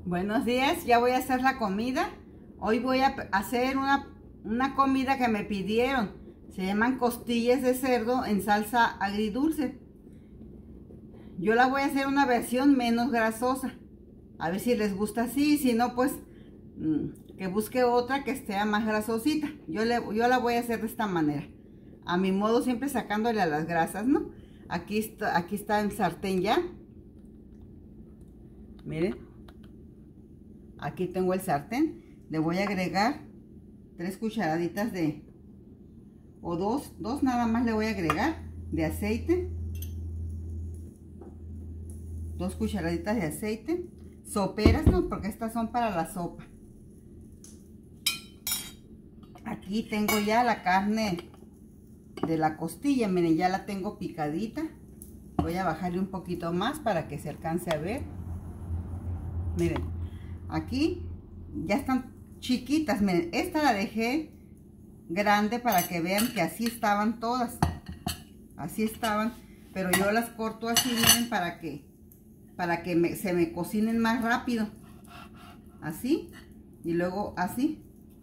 Buenos días, ya voy a hacer la comida. Hoy voy a hacer una comida que me pidieron. Se llaman costillas de cerdo en salsa agridulce. Yo la voy a hacer una versión menos grasosa. A ver si les gusta así, si no pues que busque otra que esté más grasosita. Yo la voy a hacer de esta manera. A mi modo, siempre sacándole a las grasas, ¿no? Aquí está el sartén ya. Miren. Aquí tengo el sartén. Le voy a agregar 3 cucharaditas o dos nada más le voy a agregar de aceite. 2 cucharaditas de aceite. Soperas, ¿no? Porque estas son para la sopa. Aquí tengo ya la carne de la costilla. Miren, ya la tengo picadita. Voy a bajarle un poquito más para que se alcance a ver. Miren. Aquí ya están chiquitas. Miren, esta la dejé grande para que vean que así estaban todas. Así estaban. Pero yo las corto así, miren, para que se me cocinen más rápido. Así. Y luego así.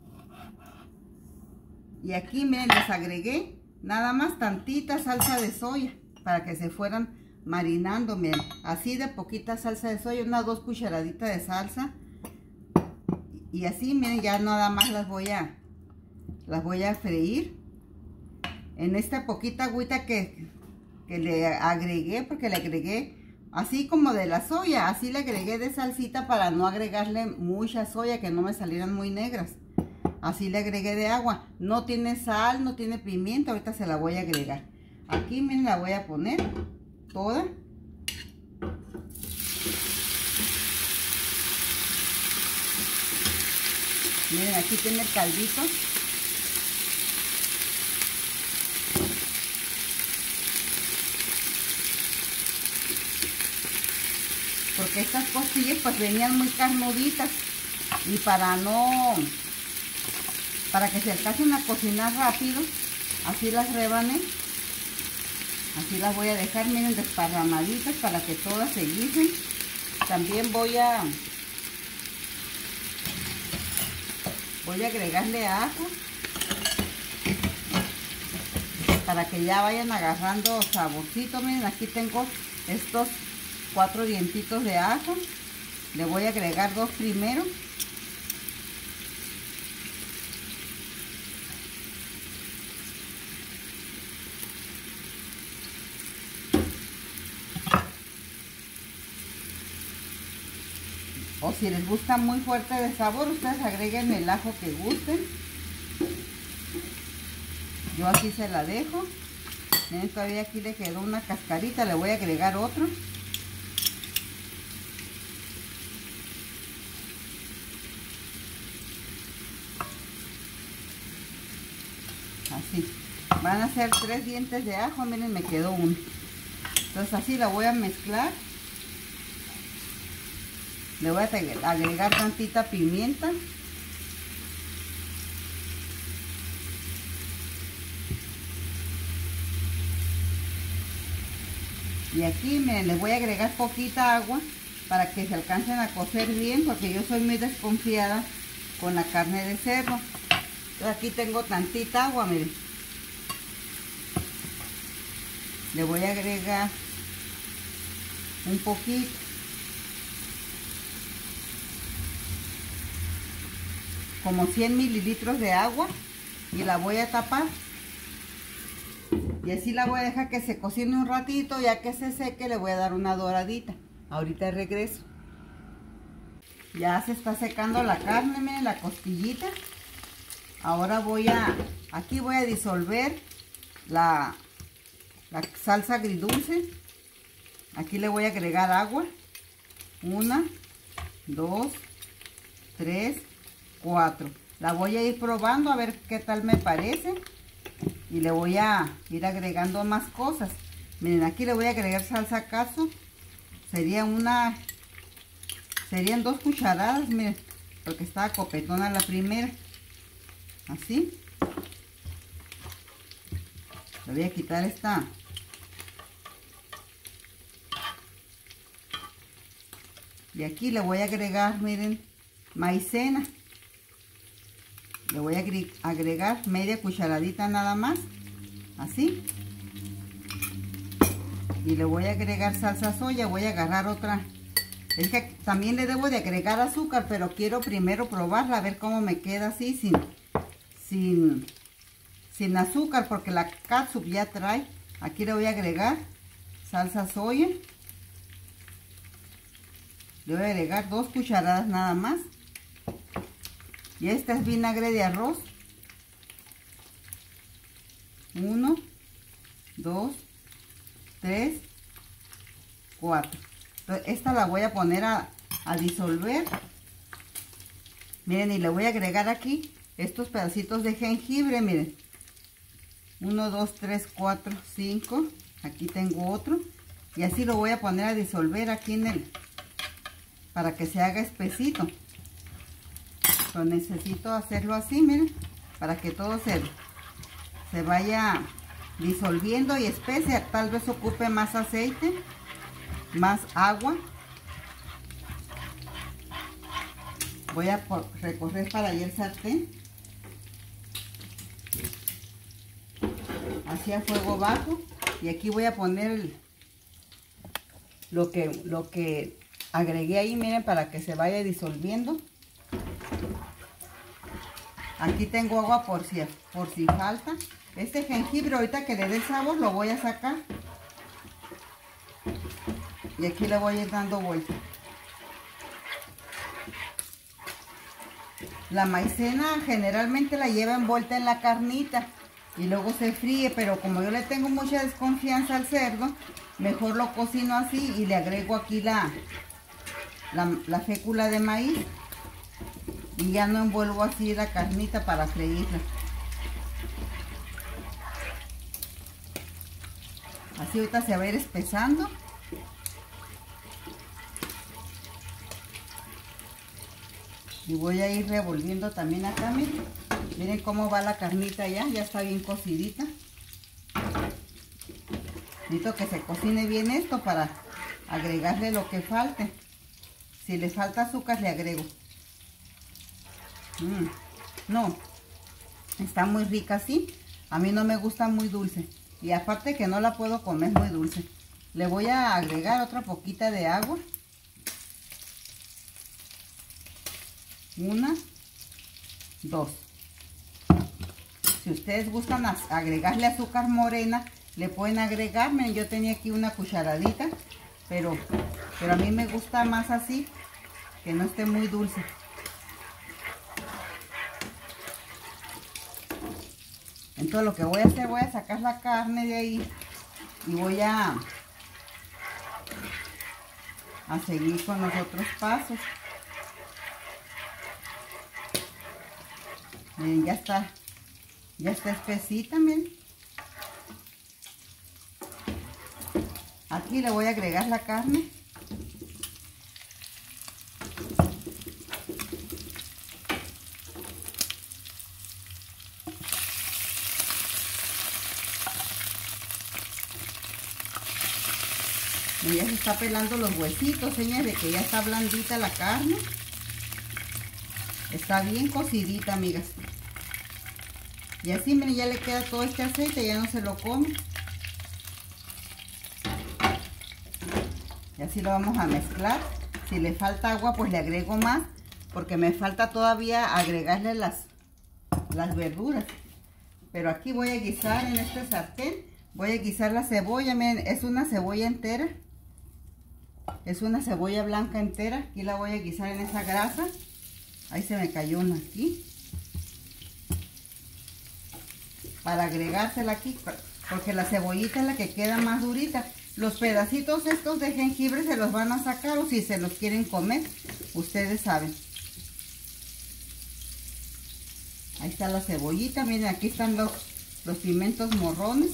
Y aquí, miren, les agregué nada más tantita salsa de soya para que se fueran marinando. Miren, así de poquita salsa de soya, unas 2 cucharaditas de salsa. Y así, miren, ya nada más las voy a freír en esta poquita agüita que le agregué, porque le agregué así como de la soya, así le agregué de salsita para no agregarle mucha soya, que no me salieran muy negras. Así le agregué de agua. No tiene sal, no tiene pimienta, ahorita se la voy a agregar. Aquí, miren, la voy a poner toda. Miren, aquí tiene el caldito. Porque estas costillas pues venían muy carnuditas. Y para que se alcancen a cocinar rápido, así las rebané. Así las voy a dejar, miren, desparramaditas para que todas se guisen. También voy a agregarle ajo para que ya vayan agarrando saborcito. Miren, aquí tengo estos 4 dientitos de ajo. Le voy a agregar 2 primero. O si les gusta muy fuerte de sabor, ustedes agreguen el ajo que gusten. Yo así se la dejo. Miren, todavía aquí le quedó una cascarita, le voy a agregar otro. Así. Van a ser 3 dientes de ajo, miren, me quedó uno. Entonces así la voy a mezclar. Le voy a agregar tantita pimienta. Y aquí, miren, le voy a agregar poquita agua para que se alcancen a cocer bien, porque yo soy muy desconfiada con la carne de cerdo. Entonces aquí tengo tantita agua, miren. Le voy a agregar un poquito. Como 100 mililitros de agua, y la voy a tapar. Y así la voy a dejar que se cocine un ratito. Ya que se seque, le voy a dar una doradita. Ahorita regreso. Ya se está secando la carne, miren, la costillita. Ahora aquí voy a disolver la salsa agridulce. Aquí le voy a agregar agua. 1, 2, 3, 4. La voy a ir probando a ver qué tal me parece. Y le voy a ir agregando más cosas. Miren, aquí le voy a agregar salsa cazo. Serían 2 cucharadas, miren, porque estaba copetona la primera. Así. Le voy a quitar esta Y aquí le voy a agregar, miren, maicena. Le voy a agregar media cucharadita nada más, así. Y le voy a agregar salsa soya, voy a agarrar otra. Es que también le debo de agregar azúcar, pero quiero primero probarla, a ver cómo me queda así, sin azúcar, porque la catsup ya trae. Aquí le voy a agregar salsa soya. Le voy a agregar 2 cucharadas nada más. Y este es vinagre de arroz. 1, 2, 3, 4. Entonces, esta la voy a poner a disolver. Miren, y le voy a agregar aquí estos pedacitos de jengibre, miren. 1, 2, 3, 4, 5. Aquí tengo otro. Y así lo voy a poner a disolver aquí para que se haga espesito. Lo necesito hacerlo así, miren, para que todo se vaya disolviendo y espese. Tal vez ocupe más aceite, más agua. Voy a recorrer para allá el sartén, así a fuego bajo, y aquí voy a poner lo que agregué ahí, miren, para que se vaya disolviendo. Aquí tengo agua por si falta. Este jengibre, ahorita que le dé el sabor, lo voy a sacar. Y aquí le voy a ir dando vuelta. La maicena generalmente la lleva envuelta en la carnita y luego se fríe, pero como yo le tengo mucha desconfianza al cerdo, mejor lo cocino así y le agrego aquí la fécula de maíz. Y ya no envuelvo así la carnita para freírla. Así ahorita se va a ir espesando. Y voy a ir revolviendo también acá, miren. Miren cómo va la carnita ya está bien cocidita. Necesito que se cocine bien esto para agregarle lo que falte. Si le falta azúcar, le agrego. No, está muy rica así. A mí no me gusta muy dulce. Y aparte que no la puedo comer muy dulce. Le voy a agregar otra poquita de agua. 1, 2. Si ustedes gustan agregarle azúcar morena, le pueden agregar. Miren, yo tenía aquí una cucharadita. Pero a mí me gusta más así, que no esté muy dulce. Entonces lo que voy a hacer, voy a sacar la carne de ahí y voy a seguir con los otros pasos. Miren, ya está espesita, miren. Aquí le voy a agregar la carne. Y ya se está pelando los huesitos, señas de que ya está blandita la carne. Está bien cocidita, amigas. Y así, miren, ya le queda todo este aceite, ya no se lo come. Y así lo vamos a mezclar. Si le falta agua, pues le agrego más, porque me falta todavía agregarle las verduras. Pero aquí voy a guisar en este sartén. Voy a guisar la cebolla, miren, es una cebolla entera. Es una cebolla blanca entera. Aquí la voy a guisar en esa grasa. Ahí se me cayó una aquí. Para agregársela aquí, porque la cebollita es la que queda más durita. Los pedacitos estos de jengibre se los van a sacar, o si se los quieren comer, ustedes saben. Ahí está la cebollita. Miren, aquí están los pimientos morrones.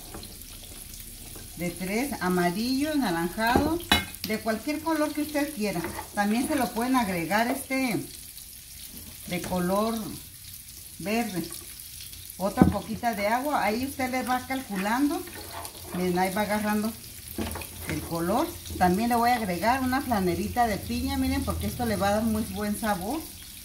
De 3, amarillo, naranjado, de cualquier color que usted quiera. También se lo pueden agregar de color verde. Otra poquita de agua, ahí usted le va calculando. Miren, ahí va agarrando el color. También le voy a agregar una flanerita de piña, miren, porque esto le va a dar muy buen sabor.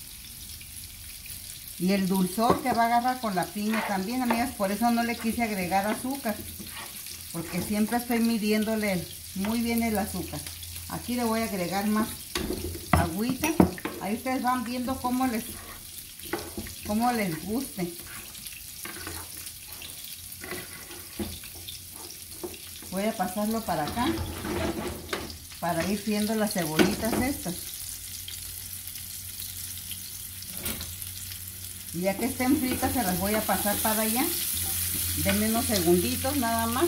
Y el dulzor que va a agarrar con la piña también, amigas. Por eso no le quise agregar azúcar, porque siempre estoy midiéndole muy bien el azúcar. Aquí le voy a agregar más agüita. Ahí ustedes van viendo cómo les guste. Voy a pasarlo para acá para ir friendo las cebollitas estas. Y ya que estén fritas se las voy a pasar para allá. Denme unos segunditos nada más.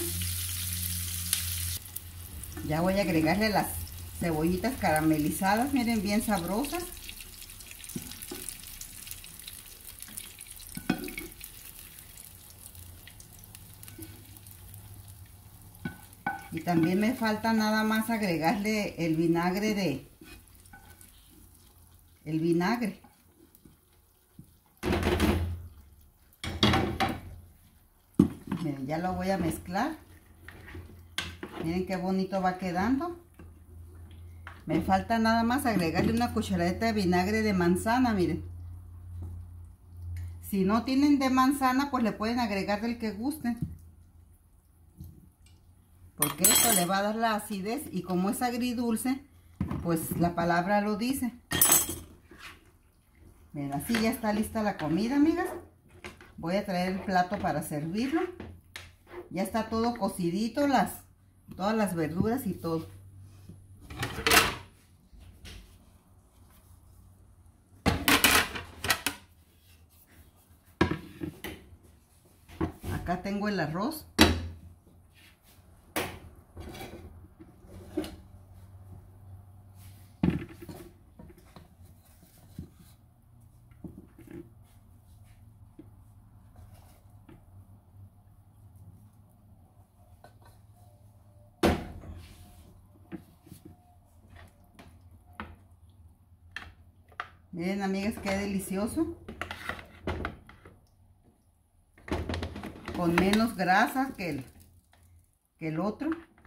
Ya voy a agregarle las cebollitas caramelizadas, miren, bien sabrosas. Y también me falta nada más agregarle el vinagre Miren, ya lo voy a mezclar. Miren qué bonito va quedando. Me falta nada más agregarle una cucharadita de vinagre de manzana, miren. Si no tienen de manzana, pues le pueden agregar del que gusten, porque esto le va a dar la acidez, y como es agridulce, pues la palabra lo dice. Miren, así ya está lista la comida, amigas. Voy a traer el plato para servirlo. Ya está todo cocidito, todas las verduras y todo. Acá tengo el arroz. Miren, amigas, qué delicioso. Con menos grasa que el otro,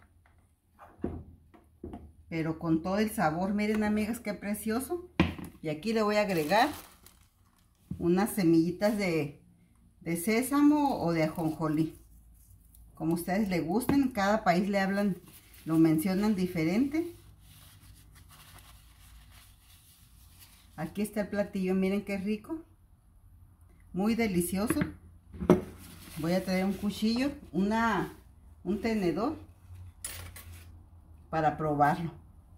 pero con todo el sabor. Miren, amigas, qué precioso. Y aquí le voy a agregar unas semillitas de sésamo o de ajonjolí, como ustedes le gusten. Cada país lo mencionan diferente. Aquí está el platillo, miren qué rico, muy delicioso. Voy a traer un cuchillo, un tenedor para probarlo.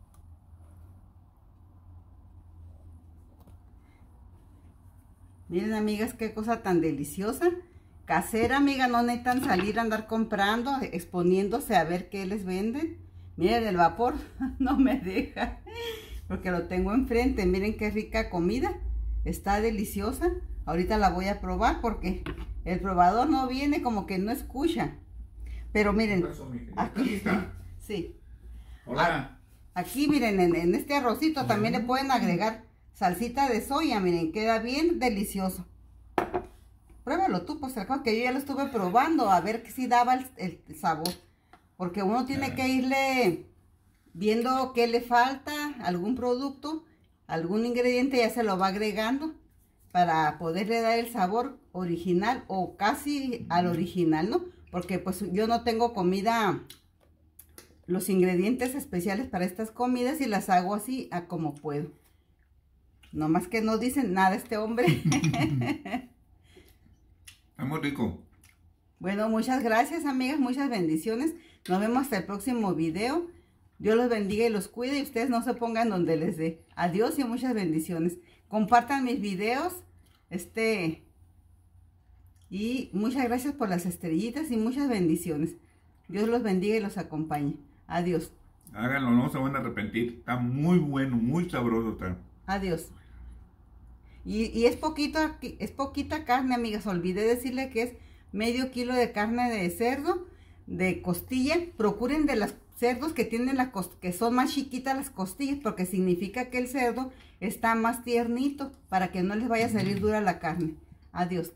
Miren, amigas, qué cosa tan deliciosa. Casera, amiga, no necesitan salir a andar comprando, exponiéndose a ver qué les venden. Miren, el vapor no me deja, porque lo tengo enfrente. Miren qué rica comida, está deliciosa. Ahorita la voy a probar porque el probador no viene, como que no escucha. Pero miren, aquí, sí. Hola. Aquí miren, en este arrocito también le pueden agregar salsita de soya. Miren, queda bien delicioso. Pruébalo tú, pues acá que yo ya lo estuve probando, a ver si daba el sabor. Porque uno tiene que irle viendo qué le falta, algún producto, algún ingrediente, ya se lo va agregando para poderle dar el sabor original o casi al original, ¿no? Porque pues yo no tengo los ingredientes especiales para estas comidas, y las hago así a como puedo. No más que no dicen nada este hombre. Está muy rico. Bueno, muchas gracias, amigas, muchas bendiciones. Nos vemos hasta el próximo video. Dios los bendiga y los cuide, y ustedes no se pongan donde les dé. Adiós y muchas bendiciones. Compartan mis videos. Y muchas gracias por las estrellitas y muchas bendiciones. Dios los bendiga y los acompañe. Adiós. Háganlo, no se van a arrepentir. Está muy bueno, muy sabroso está. Adiós. Y es poquita carne, amigas. Olvidé decirle que es medio kilo de carne de cerdo, de costilla. Procuren de los cerdos que tienen que son más chiquitas las costillas, porque significa que el cerdo está más tiernito, para que no les vaya a salir dura la carne. Adiós.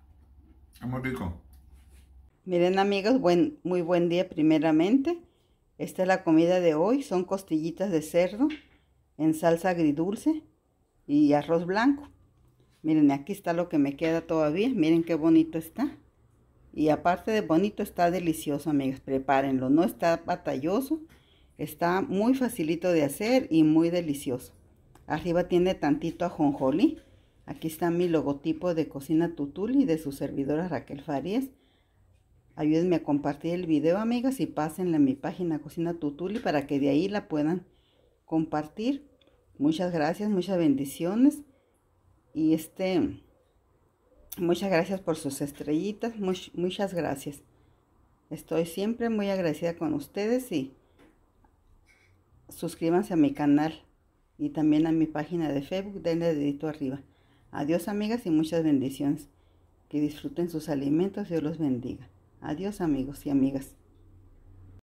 Está muy rico. Miren, amigos, muy buen día primeramente. Esta es la comida de hoy. Son costillitas de cerdo en salsa agridulce y arroz blanco. Miren, aquí está lo que me queda todavía. Miren qué bonito está. Y aparte de bonito, está delicioso, amigas. Prepárenlo. No está batalloso. Está muy facilito de hacer y muy delicioso. Arriba tiene tantito ajonjolí. Aquí está mi logotipo de Cocina Tutuli de su servidora Raquel Farías. Ayúdenme a compartir el video, amigas, y pásenla a mi página Cocina Tutuli para que de ahí la puedan compartir. Muchas gracias, muchas bendiciones. Y muchas gracias por sus estrellitas. Muchas gracias. Estoy siempre muy agradecida con ustedes y suscríbanse a mi canal y también a mi página de Facebook. Denle dedito arriba. Adiós, amigas, y muchas bendiciones. Que disfruten sus alimentos. Dios los bendiga. Adiós, amigos y amigas.